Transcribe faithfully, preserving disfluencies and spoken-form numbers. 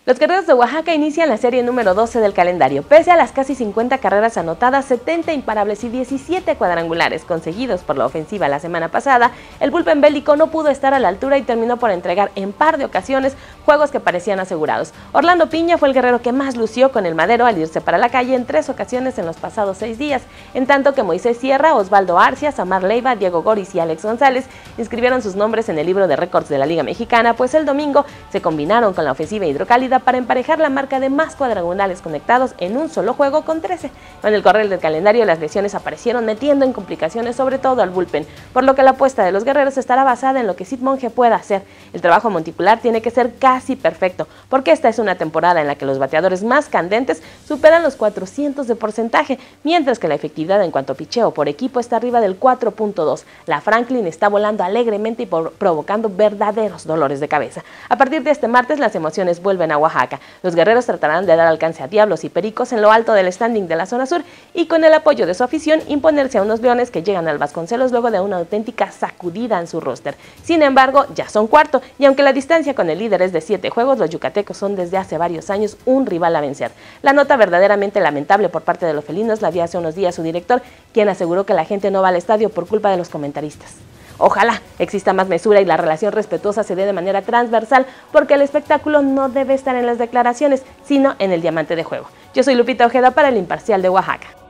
Los Guerreros de Oaxaca inician la serie número doce del calendario. Pese a las casi cincuenta carreras anotadas, setenta imparables y diecisiete cuadrangulares conseguidos por la ofensiva la semana pasada, el bullpen bélico no pudo estar a la altura y terminó por entregar en par de ocasiones juegos que parecían asegurados. Orlando Piña fue el guerrero que más lució con el madero al irse para la calle en tres ocasiones en los pasados seis días, en tanto que Moisés Sierra, Osvaldo Arcia, Samar Leiva, Diego Goris y Alex González inscribieron sus nombres en el libro de récords de la Liga Mexicana, pues el domingo se combinaron con la ofensiva hidrocálida para emparejar la marca de más cuadrangulares conectados en un solo juego con trece. Con el correr del calendario, las lesiones aparecieron metiendo en complicaciones sobre todo al bullpen, por lo que la apuesta de los guerreros estará basada en lo que Sid Monge pueda hacer. El trabajo monticular tiene que ser casi perfecto, porque esta es una temporada en la que los bateadores más candentes superan los cuatrocientos de porcentaje, mientras que la efectividad en cuanto a picheo por equipo está arriba del cuatro punto dos. La Franklin está volando alegremente y por, provocando verdaderos dolores de cabeza. A partir de este martes, las emociones vuelven a Oaxaca. Los guerreros tratarán de dar alcance a Diablos y Pericos en lo alto del standing de la zona sur y, con el apoyo de su afición, imponerse a unos Leones que llegan al Vasconcelos luego de una auténtica sacudida en su roster. Sin embargo, ya son cuarto, y aunque la distancia con el líder es de siete juegos, los yucatecos son desde hace varios años un rival a vencer. La nota verdaderamente lamentable por parte de los felinos la dio hace unos días su director, quien aseguró que la gente no va al estadio por culpa de los comentaristas. Ojalá exista más mesura y la relación respetuosa se dé de manera transversal, porque el espectáculo no debe estar en las declaraciones, sino en el diamante de juego. Yo soy Lupita Ojeda para El Imparcial de Oaxaca.